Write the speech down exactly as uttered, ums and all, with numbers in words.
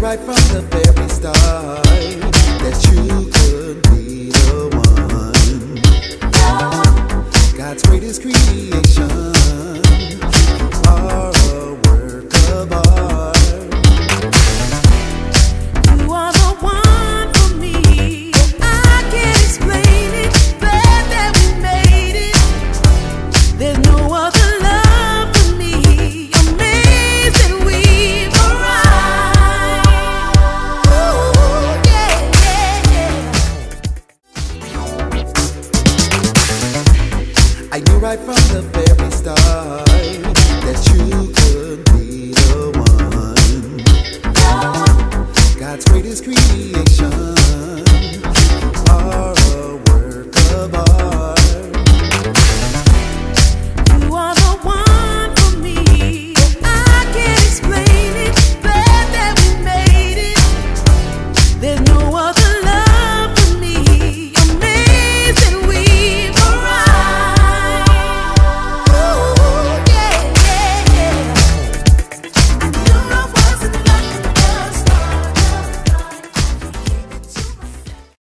right from the very start that you could be the one. God's greatest creation.